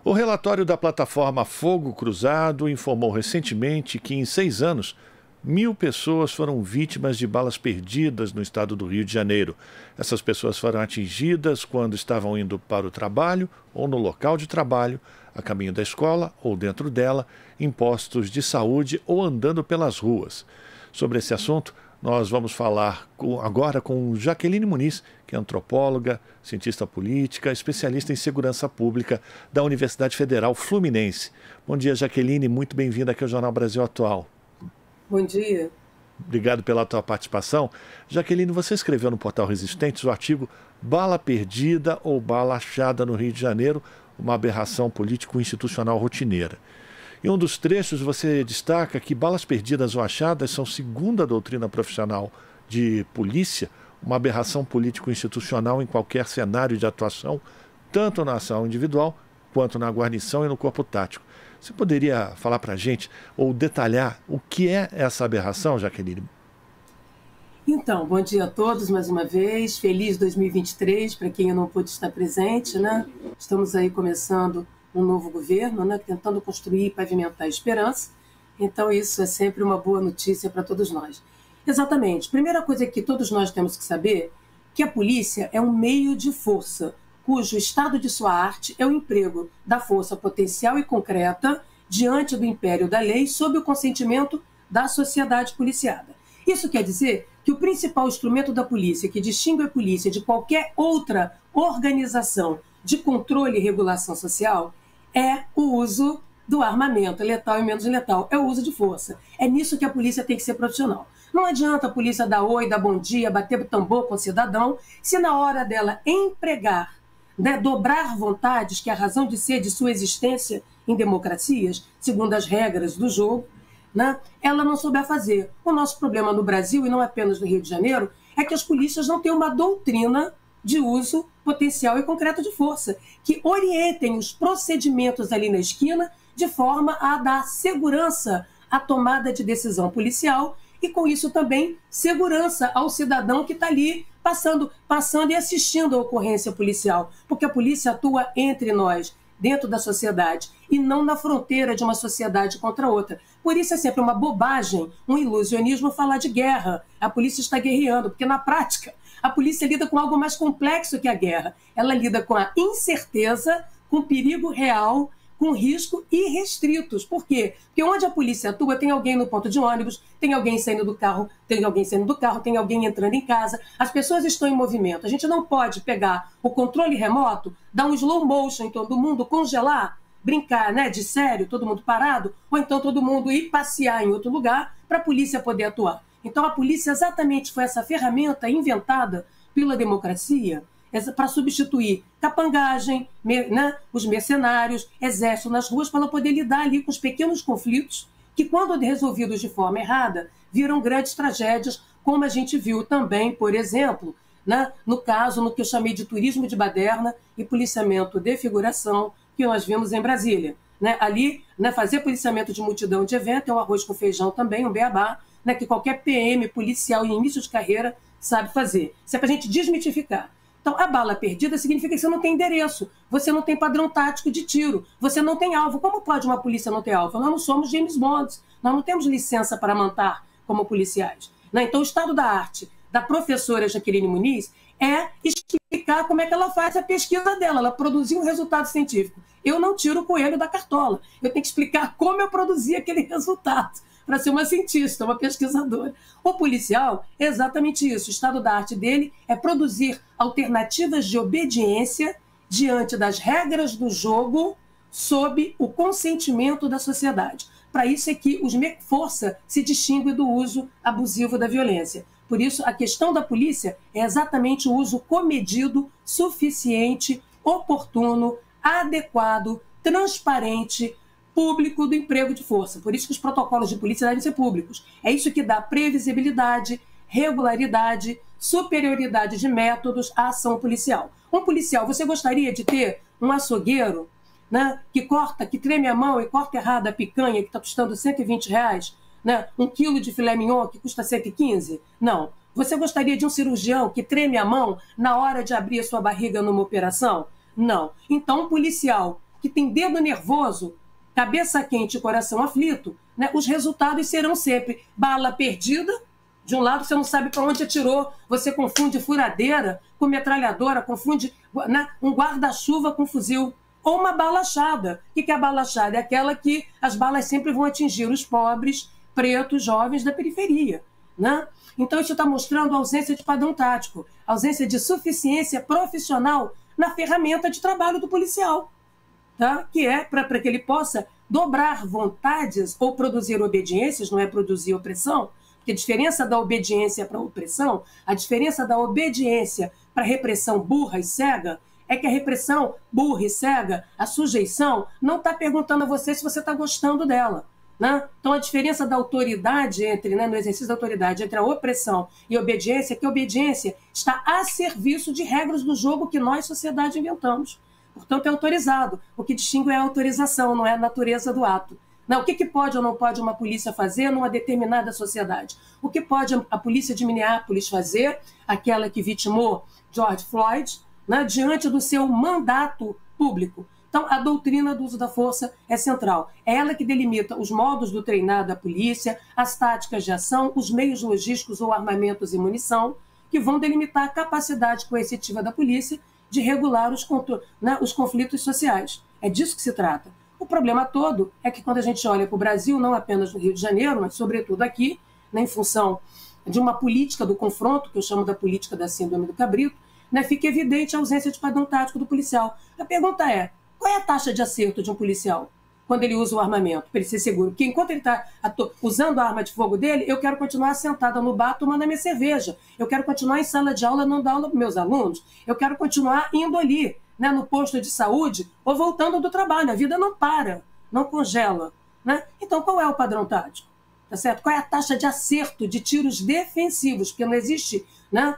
O relatório da plataforma Fogo Cruzado informou recentemente que, em 6 anos, 1.000 pessoas foram vítimas de balas perdidas no estado do Rio de Janeiro. Essas pessoas foram atingidas quando estavam indo para o trabalho ou no local de trabalho, a caminho da escola ou dentro dela, em postos de saúde ou andando pelas ruas. Sobre esse assunto, nós vamos falar agora com Jaqueline Muniz, que é antropóloga, cientista política, especialista em segurança pública da Universidade Federal Fluminense. Bom dia, Jaqueline, muito bem-vinda aqui ao Jornal Brasil Atual. Bom dia. Obrigado pela tua participação. Jaqueline, você escreveu no portal Resistentes o artigo Bala Perdida ou Bala Achada no Rio de Janeiro, uma aberração político-institucional rotineira. Em um dos trechos você destaca que balas perdidas ou achadas são, segundo a doutrina profissional de polícia, uma aberração político-institucional em qualquer cenário de atuação, tanto na ação individual quanto na guarnição e no corpo tático. Você poderia falar para a gente ou detalhar o que é essa aberração, Jaqueline? Então, bom dia a todos mais uma vez. Feliz 2023 para quem não pôde estar presente, né? Estamos aí começando um novo governo, né? Tentando construir e pavimentar a esperança. Então, isso é sempre uma boa notícia para todos nós. Exatamente. Primeira coisa que todos nós temos que saber que a polícia é um meio de força, cujo estado de sua arte é o emprego da força potencial e concreta diante do império da lei sob o consentimento da sociedade policiada. Isso quer dizer que o principal instrumento da polícia, que distingue a polícia de qualquer outra organização de controle e regulação social, é o uso do armamento, letal e menos letal, é o uso de força. É nisso que a polícia tem que ser profissional. Não adianta a polícia dar oi, dar bom dia, bater o tambor com o cidadão, se na hora dela empregar, dobrar vontades, que é a razão de ser de sua existência em democracias, segundo as regras do jogo, ela não souber fazer. O nosso problema no Brasil, e não apenas no Rio de Janeiro, é que as polícias não têm uma doutrina de uso potencial e concreto de força, que orientem os procedimentos ali na esquina de forma a dar segurança à tomada de decisão policial e, com isso, também segurança ao cidadão que está ali passando e assistindo à ocorrência policial, porque a polícia atua entre nós, dentro da sociedade, e não na fronteira de uma sociedade contra outra. Por isso é sempre uma bobagem, um ilusionismo falar de guerra. A polícia está guerreando, porque na prática a polícia lida com algo mais complexo que a guerra. Ela lida com a incerteza, com perigo real, com risco irrestritos. Por quê? Porque onde a polícia atua, tem alguém no ponto de ônibus, tem alguém saindo do carro, tem alguém entrando em casa. As pessoas estão em movimento. A gente não pode pegar o controle remoto, dar um slow motion em todo mundo, congelar, brincar, de sério, todo mundo parado, ou então todo mundo ir passear em outro lugar para a polícia poder atuar. Então a polícia exatamente foi essa ferramenta inventada pela democracia para substituir capangagem, os mercenários, exército nas ruas, para ela poder lidar ali com os pequenos conflitos que, quando resolvidos de forma errada, viram grandes tragédias, como a gente viu também, por exemplo, no caso, no que eu chamei de turismo de baderna e policiamento de figuração, que nós vimos em Brasília. Ali, fazer policiamento de multidão de evento é um arroz com feijão também, um beabá, que qualquer PM policial em início de carreira sabe fazer. Isso é para a gente desmitificar. Então, a bala perdida significa que você não tem endereço, você não tem padrão tático de tiro, você não tem alvo. Como pode uma polícia não ter alvo? Nós não somos James Bond, nós não temos licença para matar como policiais. Então, o estado da arte da professora Jaqueline Muniz é explicar como é que ela faz a pesquisa dela, ela produziu um resultado científico. Eu não tiro o coelho da cartola, eu tenho que explicar como eu produzi aquele resultado, para ser uma cientista, uma pesquisadora. O policial é exatamente isso. O estado da arte dele é produzir alternativas de obediência diante das regras do jogo sob o consentimento da sociedade. Para isso é que força se distingue do uso abusivo da violência. Por isso, a questão da polícia é exatamente o uso comedido, suficiente, oportuno, adequado, transparente, público do emprego de força. Por isso que os protocolos de polícia devem ser públicos. É isso que dá previsibilidade, regularidade, superioridade de métodos à ação policial. Um policial, você gostaria de ter um açougueiro que treme a mão e corta errado a picanha que está custando R$120, um quilo de filé mignon que custa 115? Não. Você gostaria de um cirurgião que treme a mão na hora de abrir a sua barriga numa operação? Não. Então, um policial que tem dedo nervoso, cabeça quente e coração aflito, né, os resultados serão sempre bala perdida. De um lado, você não sabe para onde atirou, você confunde furadeira com metralhadora, confunde, né, um guarda-chuva com fuzil. Ou uma bala achada. O que é a bala achada? É aquela que as balas sempre vão atingir os pobres, pretos, jovens da periferia. Né? Então, isso está mostrando a ausência de padrão tático, a ausência de suficiência profissional na ferramenta de trabalho do policial, tá? Que é para que ele possa dobrar vontades ou produzir obediências, não é produzir opressão, porque a diferença da obediência para a opressão, a diferença da obediência para a repressão burra e cega, é que a repressão burra e cega, a sujeição, não está perguntando a você se você está gostando dela. Né? Então, a diferença da autoridade entre, né, no exercício da autoridade, entre a opressão e a obediência, é que a obediência está a serviço de regras do jogo que nós, sociedade, inventamos. Portanto, é autorizado. O que distingue é a autorização, não é a natureza do ato. Não, o que pode ou não pode uma polícia fazer numa determinada sociedade? O que pode a polícia de Minneapolis fazer, aquela que vitimou George Floyd, né, diante do seu mandato público? Então, a doutrina do uso da força é central. É ela que delimita os modos do treinar da polícia, as táticas de ação, os meios logísticos ou armamentos e munição, que vão delimitar a capacidade coercitiva da polícia de regular os conflitos sociais. É disso que se trata. O problema todo é que quando a gente olha para o Brasil, não apenas no Rio de Janeiro, mas sobretudo aqui, né, em função de uma política do confronto, que eu chamo da política da síndrome do cabrito, né, fica evidente a ausência de padrão tático do policial. A pergunta é, qual é a taxa de acerto de um policial quando ele usa o armamento, para ele ser seguro? Porque enquanto ele está usando a arma de fogo dele, eu quero continuar sentada no bar tomando a minha cerveja. Eu quero continuar em sala de aula, não dar aula para meus alunos. Eu quero continuar indo ali, né, no posto de saúde ou voltando do trabalho. A vida não para, não congela. Né? Então, qual é o padrão tático? Tá certo? Qual é a taxa de acerto de tiros defensivos? Porque não existe, né,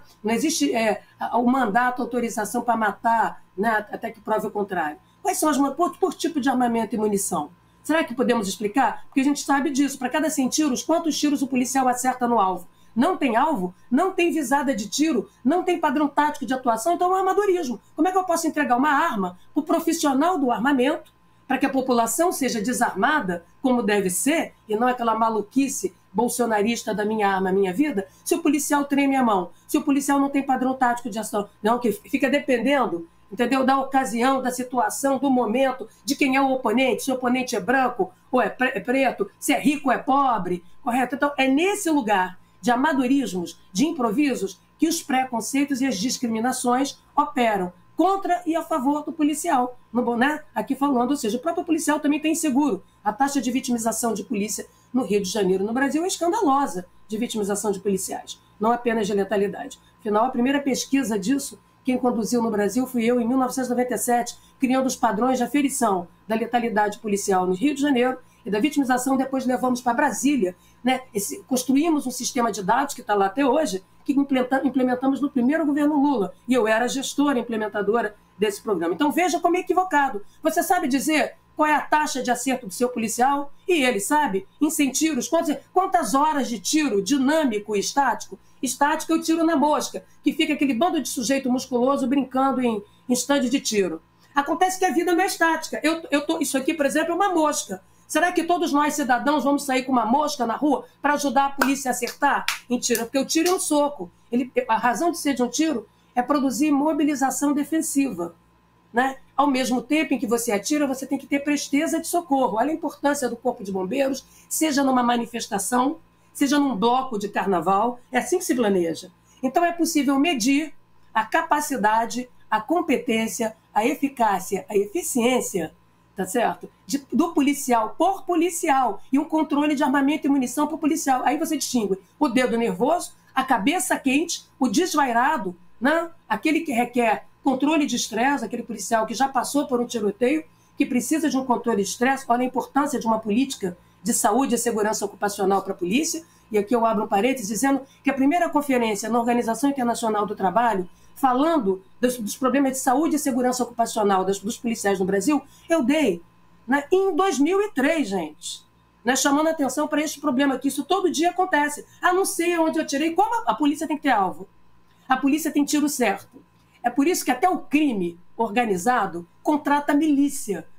o mandato, a autorização para matar, né, até que prove o contrário. Quais são por tipo de armamento e munição? Será que podemos explicar? Porque a gente sabe disso. Para cada 100 tiros, quantos tiros o policial acerta no alvo? Não tem alvo, não tem visada de tiro, não tem padrão tático de atuação, então é um amadorismo. Como é que eu posso entregar uma arma para o profissional do armamento para que a população seja desarmada, como deve ser, e não aquela maluquice bolsonarista da minha arma, minha vida, se o policial treme a mão, se o policial não tem padrão tático de ação? Não, que fica dependendo, entendeu? Da ocasião, da situação, do momento, de quem é o oponente, se o oponente é branco ou é preto, se é rico ou é pobre, correto? Então, é nesse lugar de amadorismos, de improvisos, que os preconceitos e as discriminações operam contra e a favor do policial. Né? Aqui falando, ou seja, o próprio policial também tem inseguro. A taxa de vitimização de polícia no Rio de Janeiro, no Brasil, é escandalosa de vitimização de policiais, não apenas de letalidade. Afinal, a primeira pesquisa disso, quem conduziu no Brasil fui eu, em 1997, criando os padrões de aferição da letalidade policial no Rio de Janeiro e da vitimização, depois levamos para Brasília. Né? Construímos um sistema de dados que está lá até hoje, que implementamos no primeiro governo Lula, e eu era gestora implementadora desse programa. Então veja como é equivocado. Você sabe dizer qual é a taxa de acerto do seu policial? E ele sabe, em 100 tiros, quantas horas de tiro dinâmico e estático? Estático eu tiro na mosca, que fica aquele bando de sujeito musculoso brincando em estande de tiro. Acontece que a vida não é estática. Isso aqui, por exemplo, é uma mosca. Será que todos nós, cidadãos, vamos sair com uma mosca na rua para ajudar a polícia a acertar em tiro? Porque o tiro é um soco. A razão de ser de um tiro é produzir mobilização defensiva. Né? Ao mesmo tempo em que você atira, você tem que ter presteza de socorro. Olha a importância do Corpo de Bombeiros, seja numa manifestação, seja num bloco de carnaval. É assim que se planeja. Então é possível medir a capacidade, a competência, a eficácia, a eficiência, tá certo? Do policial por policial e um controle de armamento e munição por policial. Aí você distingue o dedo nervoso, a cabeça quente, o desvairado, né? Aquele que requer controle de estresse, aquele policial que já passou por um tiroteio, que precisa de um controle de estresse. Olha a importância de uma política de saúde e segurança ocupacional para a polícia. E aqui eu abro um parênteses dizendo que a primeira conferência na Organização Internacional do Trabalho, falando dos problemas de saúde e segurança ocupacional dos policiais no Brasil, eu dei, né, em 2003, gente, né, chamando a atenção para este problema, que isso todo dia acontece. Ah, não sei onde eu tirei. Como a polícia tem que ter alvo? A polícia tem tiro certo. É por isso que até o crime organizado contrata milícia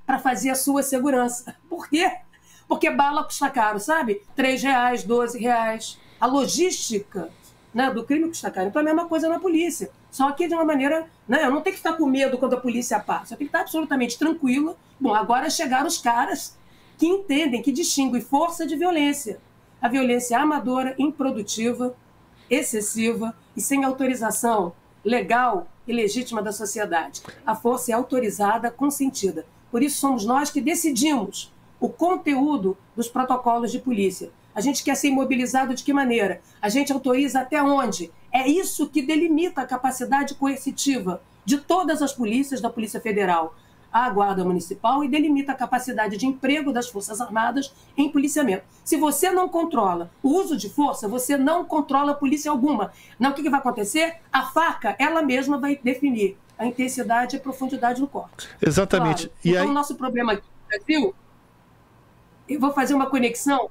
para fazer a sua segurança. Por quê? Porque bala custa caro, sabe? R$3, R$12. A logística, né, do crime custa caro. Então é a mesma coisa na polícia. Só que de uma maneira, né, eu não tenho que ficar com medo quando a polícia passa. Eu tenho que estar absolutamente tranquila. Bom, agora chegaram os caras que entendem, que distinguem força de violência. A violência amadora, improdutiva, excessiva e sem autorização legal e legítima da sociedade. A força é autorizada, consentida. Por isso somos nós que decidimos o conteúdo dos protocolos de polícia. A gente quer ser imobilizado de que maneira? A gente autoriza até onde? É isso que delimita a capacidade coercitiva de todas as polícias, da Polícia Federal à Guarda Municipal, e delimita a capacidade de emprego das Forças Armadas em policiamento. Se você não controla o uso de força, você não controla a polícia alguma. Não, o que vai acontecer? A faca, ela mesma vai definir a intensidade e a profundidade do corte. Exatamente. Claro. Então, o nosso problema aqui no Brasil, eu vou fazer uma conexão.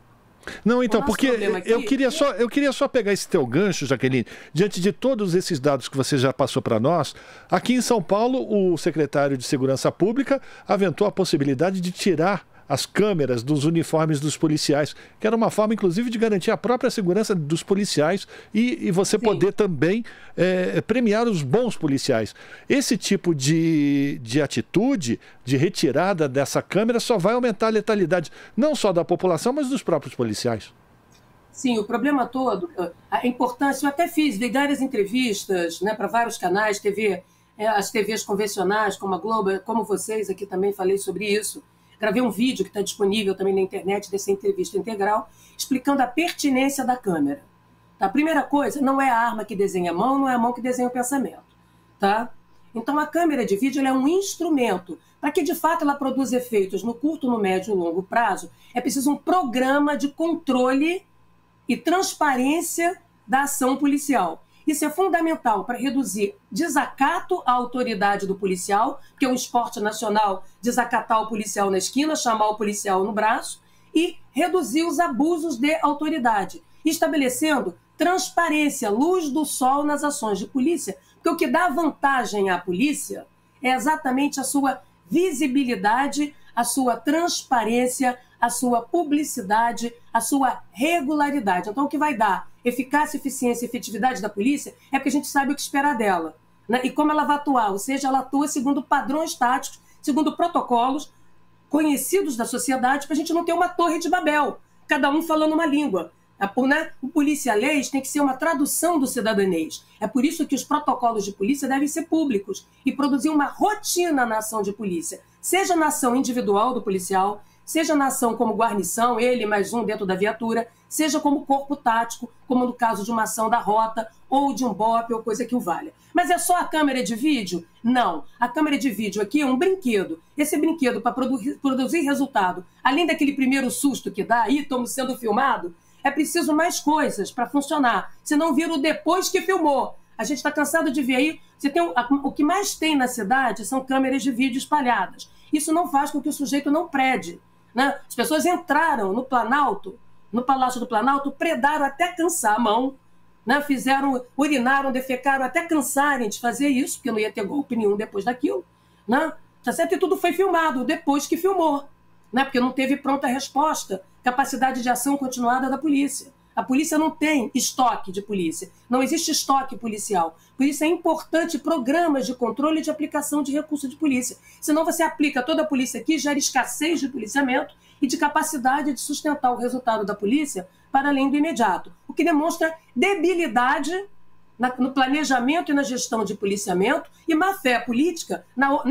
Não, então, porque eu queria só pegar esse teu gancho, Jaqueline, diante de todos esses dados que você já passou para nós. Aqui em São Paulo, o secretário de Segurança Pública aventou a possibilidade de tirar as câmeras dos uniformes dos policiais, que era uma forma, inclusive, de garantir a própria segurança dos policiais e você poder também premiar os bons policiais. Esse tipo de atitude, de retirada dessa câmera, só vai aumentar a letalidade, não só da população, mas dos próprios policiais. Sim, o problema todo, a importância, eu até fiz várias entrevistas, né, para vários canais, as TVs convencionais, como a Globo, como vocês aqui também falei sobre isso. Gravei um vídeo que está disponível também na internet dessa entrevista integral, explicando a pertinência da câmera. Tá? A primeira coisa, não é a arma que desenha a mão, não é a mão que desenha o pensamento. Tá? Então, a câmera de vídeo ela é um instrumento. Para que, de fato, ela produza efeitos no curto, no médio e no longo prazo, é preciso um programa de controle e transparência da ação policial. Isso é fundamental para reduzir desacato à autoridade do policial, que é um esporte nacional, desacatar o policial na esquina, chamar o policial no braço, e reduzir os abusos de autoridade, estabelecendo transparência, luz do sol nas ações de polícia, porque o que dá vantagem à polícia é exatamente a sua visibilidade, a sua transparência, a sua publicidade, a sua regularidade. Então, o que vai dar eficácia, eficiência e efetividade da polícia é porque a gente sabe o que esperar dela, né? E como ela vai atuar, ou seja, ela atua segundo padrões táticos, segundo protocolos conhecidos da sociedade, para a gente não ter uma torre de Babel, cada um falando uma língua. O polícia-leis tem que ser uma tradução do cidadãos. É por isso que os protocolos de polícia devem ser públicos e produzir uma rotina na ação de polícia, seja na ação individual do policial, seja na ação como guarnição, ele mais um dentro da viatura, seja como corpo tático, como no caso de uma ação da rota, ou de um BOP, ou coisa que o valha. Mas é só a câmera de vídeo? Não. A câmera de vídeo aqui é um brinquedo. Esse brinquedo, para produzir resultado, além daquele primeiro susto que dá, aí estamos sendo filmado, é preciso mais coisas para funcionar, senão vira o depois que filmou. A gente está cansado de ver aí, o que mais tem na cidade são câmeras de vídeo espalhadas. Isso não faz com que o sujeito não prede. Né? As pessoas entraram no Planalto, no Palácio do Planalto, predaram até cansar a mão, né? Urinaram, defecaram até cansarem de fazer isso, porque não ia ter golpe nenhum depois daquilo. Né? Tá certo? E tudo foi filmado depois que filmou, né? Porque não teve pronta resposta, capacidade de ação continuada da polícia. A polícia não tem estoque de polícia, não existe estoque policial. Por isso é importante programas de controle e de aplicação de recursos de polícia. Senão você aplica toda a polícia aqui, gera escassez de policiamento e de capacidade de sustentar o resultado da polícia para além do imediato. O que demonstra debilidade no planejamento e na gestão de policiamento e má-fé política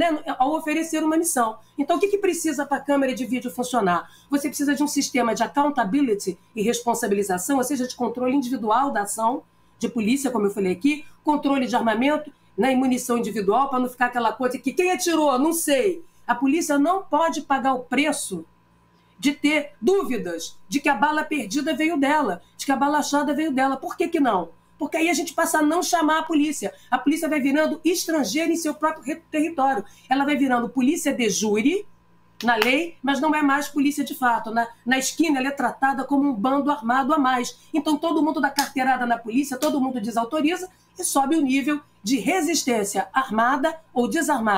ao oferecer uma missão. Então, o que precisa para a câmera de vídeo funcionar? Você precisa de um sistema de accountability e responsabilização, ou seja, de controle individual da ação de polícia, como eu falei aqui, controle de armamento, né, e munição individual, para não ficar aquela coisa que quem atirou, não sei. A polícia não pode pagar o preço de ter dúvidas de que a bala perdida veio dela, de que a bala achada veio dela. Por que não? Porque aí a gente passa a não chamar a polícia. A polícia vai virando estrangeira em seu próprio território. Ela vai virando polícia de jure, na lei, mas não é mais polícia de fato. Na esquina ela é tratada como um bando armado a mais. Então todo mundo dá carteirada na polícia, todo mundo desautoriza e sobe o nível de resistência armada ou desarmada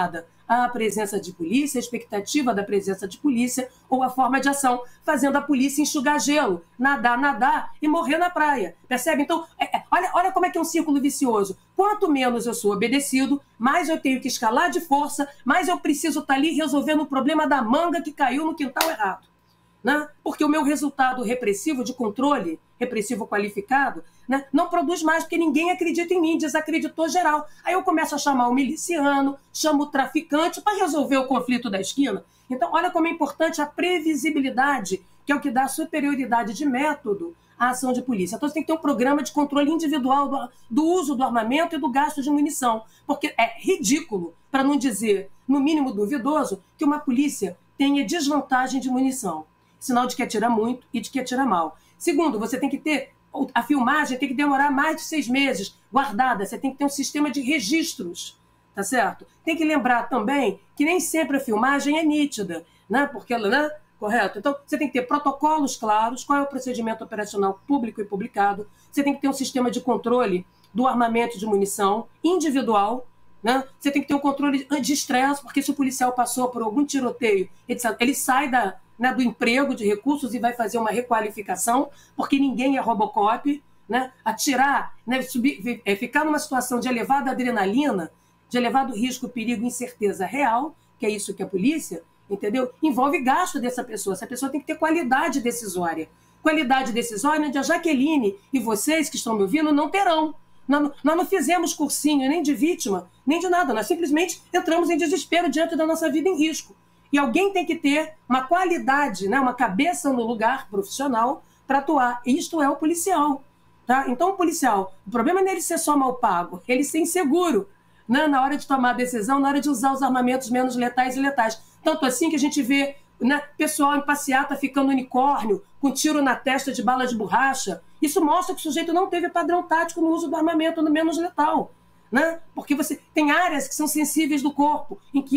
a presença de polícia, a expectativa da presença de polícia ou a forma de ação, fazendo a polícia enxugar gelo, nadar e morrer na praia. Percebe? Então, olha como é que é um círculo vicioso. Quanto menos eu sou obedecido, mais eu tenho que escalar de força, mais eu preciso estar ali resolvendo o problema da manga que caiu no quintal errado. Né? Porque o meu resultado repressivo de controle, repressivo qualificado, né, não produz mais, porque ninguém acredita em mim, desacreditou geral. Aí eu começo a chamar o miliciano, chamo o traficante para resolver o conflito da esquina. Então, olha como é importante a previsibilidade, que é o que dá superioridade de método à ação de polícia. Então, você tem que ter um programa de controle individual do uso do armamento e do gasto de munição, porque é ridículo, para não dizer, no mínimo duvidoso, que uma polícia tenha desvantagem de munição. Sinal de que atira muito e de que atira mal. Segundo, você tem que ter, a filmagem tem que demorar mais de 6 meses guardada, você tem que ter um sistema de registros, tá certo? Tem que lembrar também que nem sempre a filmagem é nítida, né? Porque ela, né? Correto? Então, você tem que ter protocolos claros, qual é o procedimento operacional público e publicado, você tem que ter um sistema de controle do armamento de munição individual, né? Você tem que ter um controle de estresse, porque se o policial passou por algum tiroteio, ele sai do emprego de recursos e vai fazer uma requalificação, porque ninguém é Robocop, né? Atirar, né? Ficar numa situação de elevada adrenalina, de elevado risco, perigo e incerteza real, que é isso que é a polícia, entendeu? Envolve gasto dessa pessoa. Essa pessoa tem que ter qualidade decisória. Qualidade decisória onde a Jaqueline e vocês que estão me ouvindo não terão. Nós não fizemos cursinho nem de vítima, nem de nada. Nós simplesmente entramos em desespero diante da nossa vida em risco. E alguém tem que ter uma qualidade, né, uma cabeça no lugar profissional para atuar. Isto é o policial. Tá? Então, o policial, o problema não é ele ser só mal pago, ele ser inseguro, né, na hora de tomar a decisão, na hora de usar os armamentos menos letais e letais. Tanto assim que a gente vê, né, pessoal em passeata ficando unicórnio, com tiro na testa de bala de borracha. Isso mostra que o sujeito não teve padrão tático no uso do armamento no menos letal. Né? Porque você tem áreas que são sensíveis do corpo, em que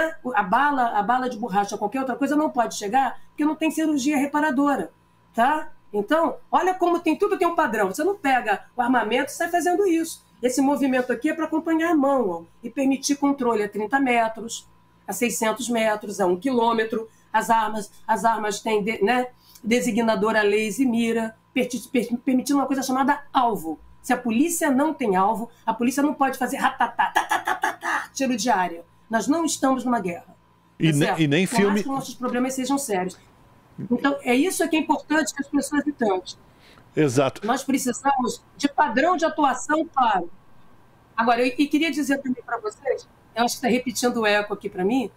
a bala de borracha, qualquer outra coisa, não pode chegar, porque não tem cirurgia reparadora. Tá? Então, olha como tudo tem um padrão. Você não pega o armamento e sai fazendo isso. Esse movimento aqui é para acompanhar a mão, ó, e permitir controle a 30 metros, a 600 metros, a 1 quilômetro. As armas têm designadora laser e mira, permitindo uma coisa chamada alvo. Se a polícia não tem alvo, a polícia não pode fazer tiro de área. Nós não estamos numa guerra. E nem Por filme... mais que nossos problemas sejam sérios. Então, é isso que é importante que as pessoas entendam. Exato. Nós precisamos de padrão de atuação claro. Agora, eu queria dizer também para vocês, eu acho que está repetindo o eco aqui para mim,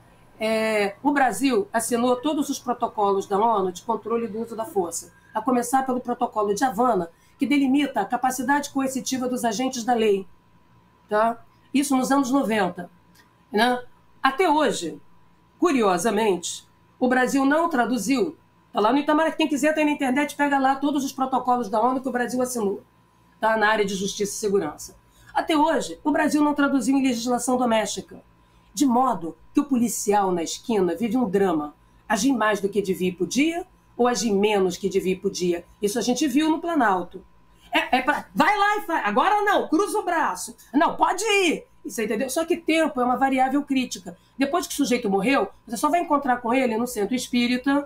o Brasil assinou todos os protocolos da ONU de controle do uso da força, a começar pelo protocolo de Havana, que delimita a capacidade coercitiva dos agentes da lei. Tá? Isso nos anos 90. Né? Até hoje, curiosamente, o Brasil não traduziu. Está lá no Itamaraty, quem quiser tem na internet, pega lá todos os protocolos da ONU que o Brasil assinou, tá? Na área de justiça e segurança. Até hoje, o Brasil não traduziu em legislação doméstica, de modo que o policial na esquina vive um drama. Agir mais do que devia e podia, ou agir menos que devia e podia. Isso a gente viu no Planalto. Vai lá e faz. Agora não, cruza o braço. Não, pode ir. Isso, entendeu? Só que tempo é uma variável crítica. Depois que o sujeito morreu, você só vai encontrar com ele no centro espírita,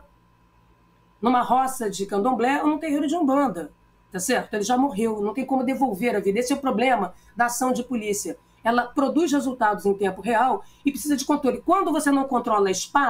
numa roça de candomblé ou num terreiro de umbanda. Tá certo? Ele já morreu, não tem como devolver a vida. Esse é o problema da ação de polícia. Ela produz resultados em tempo real e precisa de controle. Quando você não controla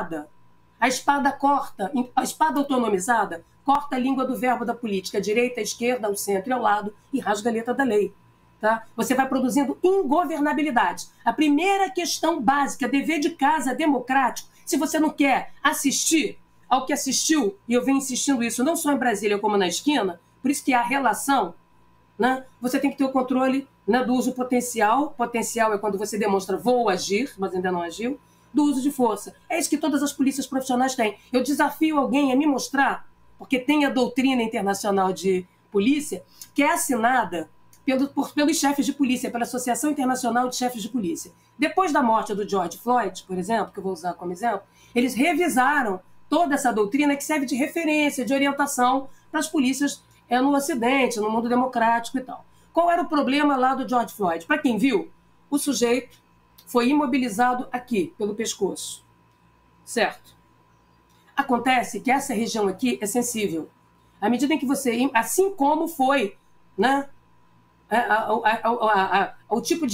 a espada corta, a espada autonomizada, corta a língua do verbo da política, a direita, a esquerda, ao centro e ao lado, e rasga a letra da lei. Tá? Você vai produzindo ingovernabilidade. A primeira questão básica, dever de casa democrático, se você não quer assistir ao que assistiu, e eu venho insistindo isso não só em Brasília como na esquina, por isso que há relação, né? Você tem que ter o controle, né, do uso potencial. Potencial é quando você demonstra vou agir, mas ainda não agiu, do uso de força. É isso que todas as polícias profissionais têm. Eu desafio alguém a me mostrar, porque tem a doutrina internacional de polícia, que é assinada pelos chefes de polícia, pela Associação Internacional de Chefes de Polícia. Depois da morte do George Floyd, por exemplo, que eu vou usar como exemplo, eles revisaram toda essa doutrina que serve de referência, de orientação para as polícias no Ocidente, no mundo democrático e tal. Qual era o problema lá do George Floyd? Para quem viu, o sujeito foi imobilizado aqui, pelo pescoço. Certo? Acontece que essa região aqui é sensível. À medida em que você... Assim como foi, né, o tipo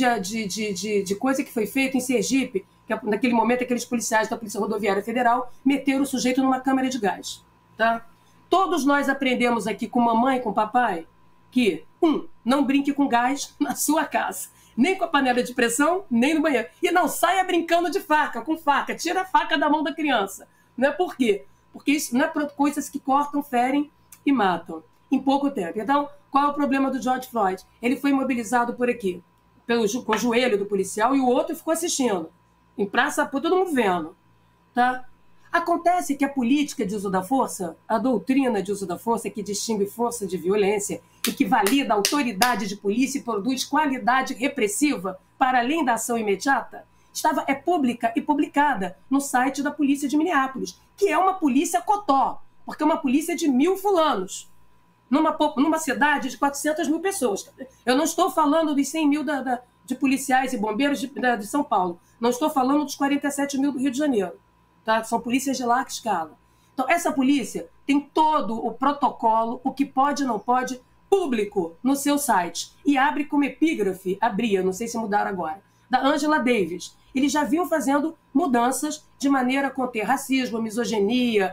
de coisa que foi feito em Sergipe, que naquele momento aqueles policiais da Polícia Rodoviária Federal meteram o sujeito numa câmara de gás. Tá? Todos nós aprendemos aqui com mamãe e com papai que, não brinque com gás na sua casa. Nem com a panela de pressão, nem no banheiro. E não saia brincando de faca, com faca. Tira a faca da mão da criança. Né? Por quê? Porque isso não é coisas que cortam, ferem e matam em pouco tempo. Então, qual é o problema do George Floyd? Ele foi imobilizado por aqui, com o joelho do policial, e o outro ficou assistindo. Em praça, todo mundo vendo. Tá? Acontece que a política de uso da força, a doutrina de uso da força, que distingue força de violência e que valida a autoridade de polícia e produz qualidade repressiva para além da ação imediata, é pública e publicada no site da polícia de Minneapolis, que é uma polícia cotó, porque é uma polícia de 1000 fulanos, numa cidade de 400 mil pessoas. Eu não estou falando dos 100 mil de policiais e bombeiros de São Paulo, não estou falando dos 47 mil do Rio de Janeiro. Tá? São polícias de larga escala. Então, essa polícia tem todo o protocolo, o que pode e não pode, público no seu site. E abre como epígrafe, abria, não sei se mudaram agora, da Angela Davis. Eles já vinham fazendo mudanças de maneira a conter racismo, misoginia,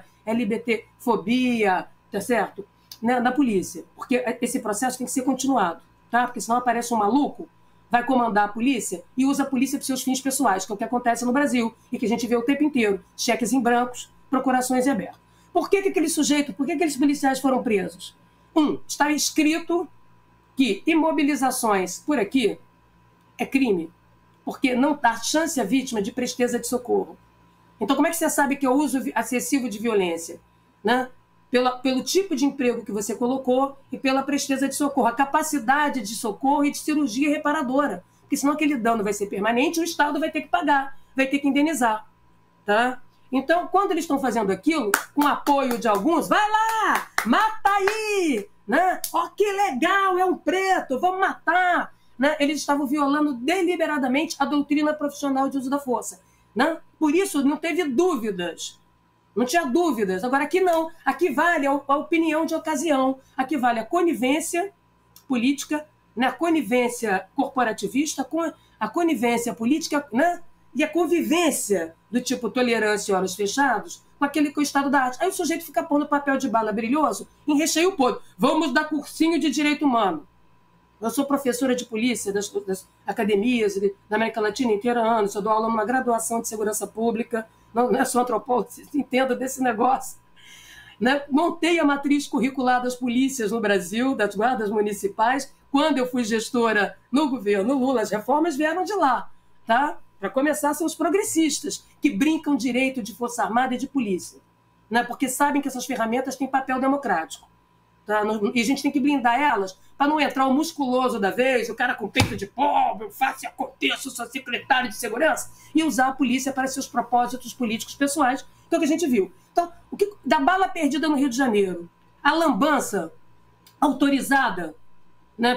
LGBTfobia, tá certo? Na polícia. Porque esse processo tem que ser continuado, tá? Porque senão aparece um maluco, vai comandar a polícia e usa a polícia para seus fins pessoais, que é o que acontece no Brasil e que a gente vê o tempo inteiro. Cheques em brancos, procurações em aberto. Por que aqueles policiais foram presos? Está escrito que imobilizações por aqui é crime, porque não dá chance à vítima de presteza de socorro. Então, como é que você sabe que é o uso excessivo de violência? Né? Pelo tipo de emprego que você colocou e pela presteza de socorro, a capacidade de socorro e de cirurgia reparadora. Porque senão aquele dano vai ser permanente e o Estado vai ter que pagar, vai ter que indenizar. Tá? Então, quando eles estão fazendo aquilo, com apoio de alguns, vai lá, mata aí! Né? Ó, que legal, é um preto, vamos matar! Né? Eles estavam violando deliberadamente a doutrina profissional de uso da força. Né? Por isso, não teve dúvidas. Não tinha dúvidas. Agora, aqui não. Aqui vale a opinião de ocasião. Aqui vale a conivência política, né? A conivência corporativista, a conivência política, né? E a convivência do tipo tolerância e olhos fechados com aquele que é o estado da arte. Aí o sujeito fica pondo papel de bala brilhoso em recheio podre. Vamos dar cursinho de direito humano. Eu sou professora de polícia das academias da América Latina inteira há anos. Eu dou aula numa graduação de segurança pública. Não sou antropólogo, entendo desse negócio. Né? Montei a matriz curricular das polícias no Brasil, das guardas municipais. Quando eu fui gestora no governo Lula, as reformas vieram de lá. Tá? Para começar, são os progressistas, que brincam direito de força armada e de polícia. Né? Porque sabem que essas ferramentas têm papel democrático. Tá? E a gente tem que blindar elas para não entrar o musculoso da vez, o cara com peito de pobre, eu faço e aconteço, sou secretário de segurança, e usar a polícia para seus propósitos políticos pessoais, que é o que a gente viu. Então, da bala perdida no Rio de Janeiro, a lambança autorizada, né,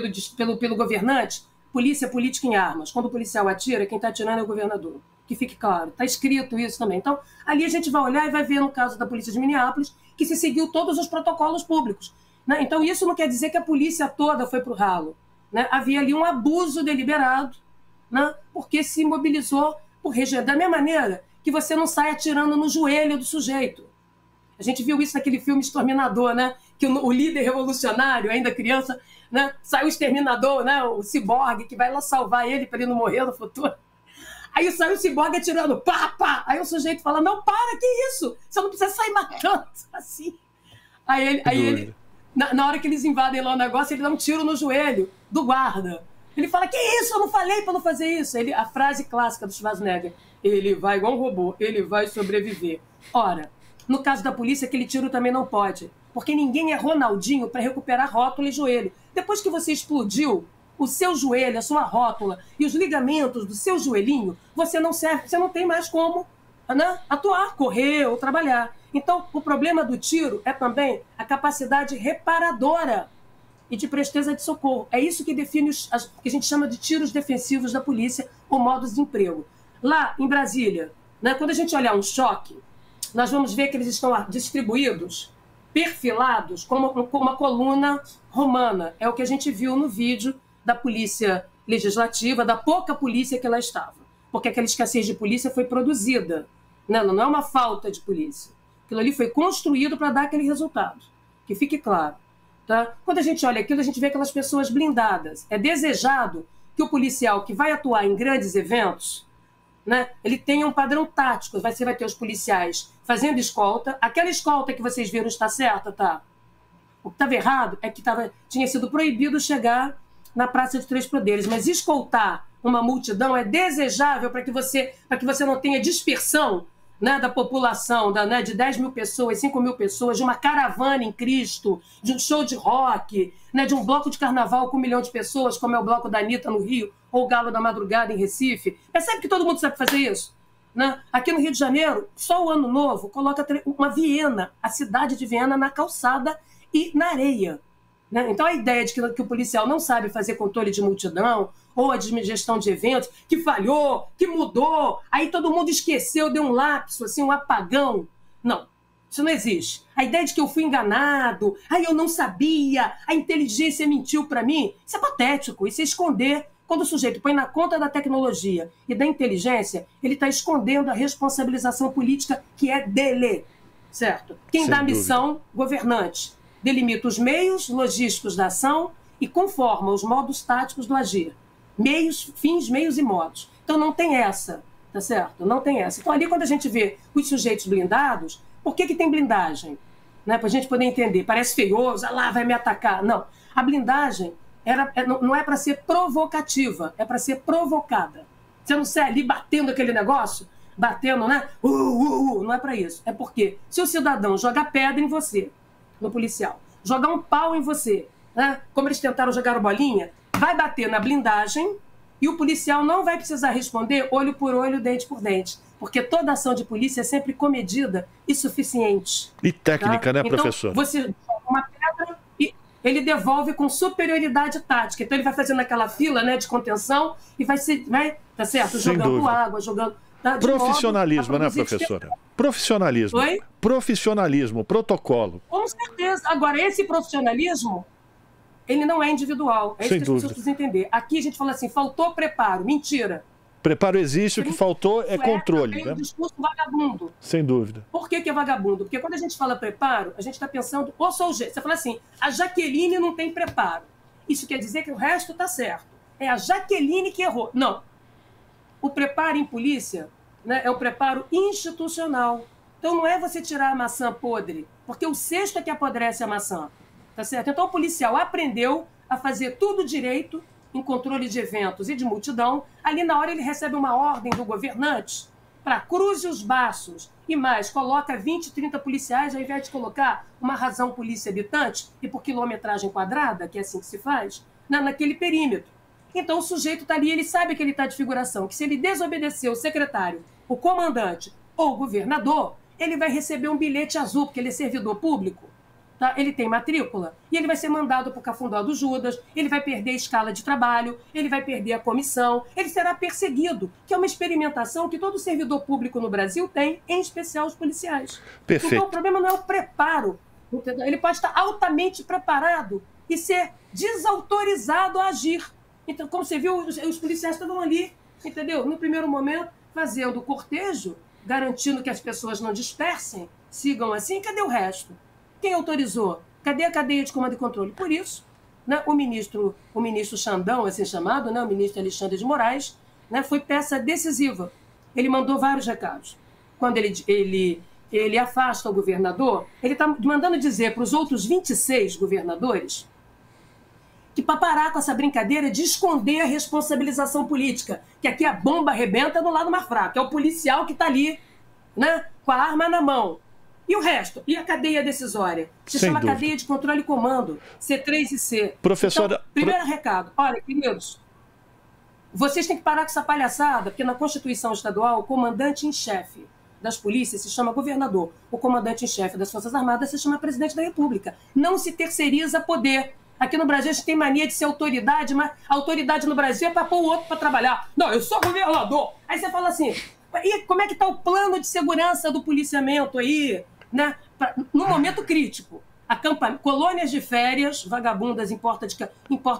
pelo governante, polícia política em armas. Quando o policial atira, quem está atirando é o governador. Que fique claro, está escrito isso também. Então, ali a gente vai olhar e vai ver, no caso da polícia de Minneapolis, que se seguiu todos os protocolos públicos. Né? Então, isso não quer dizer que a polícia toda foi para o ralo. Né? Havia ali um abuso deliberado, né? Porque se mobilizou por região. Da mesma maneira que você não sai atirando no joelho do sujeito. A gente viu isso naquele filme Exterminador, né? Que o líder revolucionário, ainda criança, né? Sai o exterminador, né? O ciborgue, que vai lá salvar ele para ele não morrer no futuro. Aí sai o ciborgue atirando, pá, pá. Aí o sujeito fala, não, para, que isso? Você não precisa sair matando, assim. Aí ele na hora que eles invadem lá o negócio, ele dá um tiro no joelho do guarda. Ele fala, que isso? Eu não falei para não fazer isso. A frase clássica do Schwarzenegger, ele vai igual um robô, ele vai sobreviver. Ora, no caso da polícia, aquele tiro também não pode, porque ninguém é Ronaldinho para recuperar rótula e joelho. Depois que você explodiu o seu joelho, a sua rótula e os ligamentos do seu joelhinho, você não serve, você não tem mais como, né, atuar, correr ou trabalhar. Então, o problema do tiro é também a capacidade reparadora e de presteza de socorro. É isso que define o que a gente chama de tiros defensivos da polícia ou modos de emprego. Lá em Brasília, né, quando a gente olhar um choque, nós vamos ver que eles estão distribuídos, perfilados, como uma coluna romana. É o que a gente viu no vídeo da polícia legislativa, da pouca polícia que lá estava. Porque aquela escassez de polícia foi produzida. Não é uma falta de polícia. Aquilo ali foi construído para dar aquele resultado. Que fique claro. Tá? Quando a gente olha aquilo, a gente vê aquelas pessoas blindadas. É desejado que o policial que vai atuar em grandes eventos, né, ele tenha um padrão tático. Você vai ter os policiais fazendo escolta. Aquela escolta que vocês viram está certa, tá? O que estava errado é que tinha sido proibido chegar na Praça de Três Poderes, mas escoltar uma multidão é desejável para que você não tenha dispersão, né, da população, né, de 10 mil pessoas, 5 mil pessoas, de uma caravana em Cristo, de um show de rock, né, de um bloco de carnaval com 1 milhão de pessoas, como é o bloco da Anitta no Rio, ou o Galo da Madrugada em Recife. Percebe que todo mundo sabe fazer isso? Né? Aqui no Rio de Janeiro, só o Ano Novo coloca uma Viena, a cidade de Viena, na calçada e na areia. Né? Então a ideia de que o policial não sabe fazer controle de multidão ou a gestão de eventos, que falhou, que mudou, aí todo mundo esqueceu, deu um lapso, assim, um apagão. Não, isso não existe. A ideia de que eu fui enganado, aí eu não sabia, a inteligência mentiu para mim, isso é patético, isso é esconder. Quando o sujeito põe na conta da tecnologia e da inteligência, ele está escondendo a responsabilização política que é dele, certo? Quem dá a missão, governante, delimita os meios logísticos da ação e conforma os modos táticos do agir. Meios, fins, meios e modos. Então não tem essa, tá certo? Não tem essa. Então ali quando a gente vê os sujeitos blindados, por que tem blindagem? Né? Para a gente poder entender. Parece feioso, lá vai me atacar. Não. A blindagem não é para ser provocativa, é para ser provocada. Você não sai ali batendo aquele negócio, batendo, né? Não é para isso. É porque se o cidadão jogar pedra em você, no policial, jogar um pau em você, né? Como eles tentaram jogar bolinha, vai bater na blindagem e o policial não vai precisar responder olho por olho, dente por dente. Porque toda ação de polícia é sempre comedida e suficiente. E técnica, tá? Né, professor? Então, você joga uma pedra e ele devolve com superioridade tática. Então, ele vai fazendo aquela fila, né, de contenção e vai tá certo? Sem jogando dúvida. Água, jogando... Tá, profissionalismo, né, professora? Profissionalismo. Oi? Profissionalismo, protocolo. Com certeza. Agora, esse profissionalismo, ele não é individual. É isso que as pessoas precisam entender. Aqui a gente fala assim, faltou preparo. Mentira. Preparo existe, o que faltou é controle. É um discurso vagabundo. Sem dúvida. Por que é vagabundo? Porque quando a gente fala preparo, a gente está pensando, ou só o jeito. Você fala assim, a Jaqueline não tem preparo. Isso quer dizer que o resto está certo. É a Jaqueline que errou. Não. O preparo em polícia, né, é o preparo institucional. Então não é você tirar a maçã podre, porque o cesto é que apodrece a maçã. Tá certo? Então o policial aprendeu a fazer tudo direito em controle de eventos e de multidão. Ali na hora ele recebe uma ordem do governante para cruze os baços e mais, coloca 20, 30 policiais ao invés de colocar uma razão polícia habitante e por quilometragem quadrada, que é assim que se faz, naquele perímetro. Então o sujeito está ali, ele sabe que ele está de figuração, que se ele desobedecer o secretário, o comandante ou o governador, ele vai receber um bilhete azul, porque ele é servidor público. Tá? Ele tem matrícula e ele vai ser mandado para o Cafundó do Judas, ele vai perder a escala de trabalho, ele vai perder a comissão, ele será perseguido, que é uma experimentação que todo servidor público no Brasil tem, em especial os policiais. Perfeito. Então o problema não é o preparo, entendeu? Ele pode estar altamente preparado e ser desautorizado a agir. Então, como você viu, os policiais estavam ali, entendeu? No primeiro momento, fazendo o cortejo, garantindo que as pessoas não dispersem, sigam assim, cadê o resto? Quem autorizou? Cadê a cadeia de comando e controle? Por isso, né, o ministro Xandão, assim chamado, né, o ministro Alexandre de Moraes, né, foi peça decisiva. Ele mandou vários recados. Quando ele afasta o governador, ele está mandando dizer para os outros 26 governadores que para parar com essa brincadeira de esconder a responsabilização política, que aqui a bomba arrebenta do lado mais fraco, é o policial que está ali, né, com a arma na mão. E o resto? E a cadeia decisória? Se chama cadeia de controle e comando, C3 e C. Professora... Então, primeiro recado, olha, queridos, vocês têm que parar com essa palhaçada, porque na Constituição Estadual, o comandante em chefe das polícias se chama governador, o comandante em chefe das Forças Armadas se chama presidente da República. Não se terceiriza poder. Aqui no Brasil a gente tem mania de ser autoridade, mas a autoridade no Brasil é para pôr o outro para trabalhar. Não, eu sou governador. Aí você fala assim, e como é que está o plano de segurança do policiamento aí, né? No momento crítico. Colônias de férias, vagabundas em porta de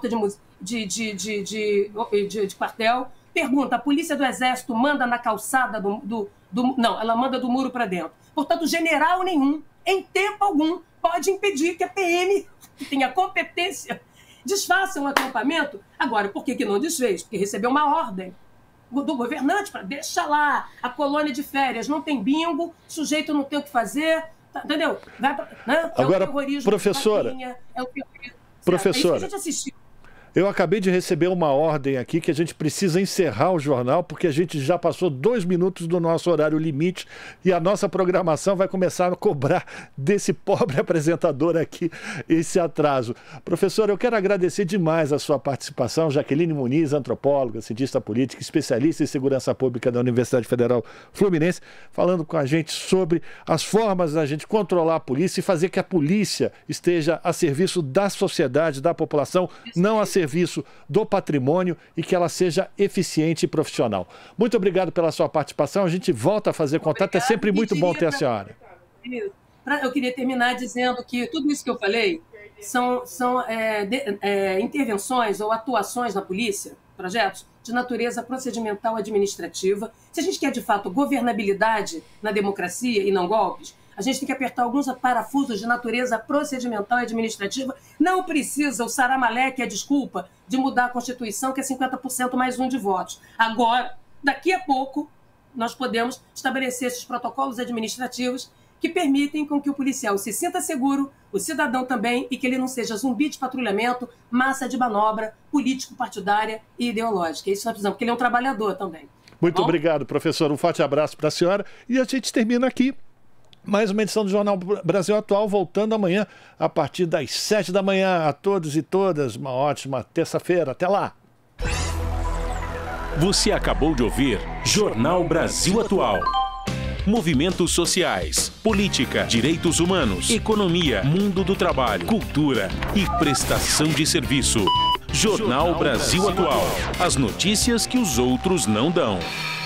quartel. Pergunta, a polícia do Exército manda na calçada não, ela manda do muro para dentro. Portanto, general nenhum, em tempo algum, pode impedir que a PM, que tenha competência, desfaça um acampamento. Agora, por que não desfez? Porque recebeu uma ordem do governante para deixar lá a colônia de férias. Não tem bingo, o sujeito não tem o que fazer, tá, entendeu? Vai pra, né? Agora, o terrorismo, professora, é o terrorismo. professora, é isso que a gente assistiu. Eu acabei de receber uma ordem aqui que a gente precisa encerrar o jornal, porque a gente já passou 2 minutos do nosso horário limite e a nossa programação vai começar a cobrar desse pobre apresentador aqui esse atraso. Professor, eu quero agradecer demais a sua participação. Jaqueline Muniz, antropóloga, cientista política, especialista em segurança pública da Universidade Federal Fluminense, falando com a gente sobre as formas da gente controlar a polícia e fazer que a polícia esteja a serviço da sociedade, da população, não a serviço do patrimônio, e que ela seja eficiente e profissional. Muito obrigado pela sua participação. A gente volta a fazer contato. É sempre muito bom ter a senhora. Eu queria terminar dizendo que tudo isso que eu falei são intervenções ou atuações na polícia, projetos de natureza procedimental administrativa. Se a gente quer, de fato, governabilidade na democracia e não golpes, a gente tem que apertar alguns parafusos de natureza procedimental e administrativa. Não precisa o Saramaleque, a desculpa de mudar a Constituição, que é 50% mais 1 de votos. Agora, daqui a pouco, nós podemos estabelecer esses protocolos administrativos que permitem com que o policial se sinta seguro, o cidadão também, e que ele não seja zumbi de patrulhamento, massa de manobra político-partidária e ideológica. Isso nós precisamos, porque ele é um trabalhador também. Muito obrigado, professor. Um forte abraço para a senhora. E a gente termina aqui mais uma edição do Jornal Brasil Atual, voltando amanhã a partir das 7 da manhã. A todos e todas, uma ótima terça-feira. Até lá! Você acabou de ouvir Jornal Brasil Atual. Movimentos sociais, política, direitos humanos, economia, mundo do trabalho, cultura e prestação de serviço. Jornal Brasil Atual. As notícias que os outros não dão.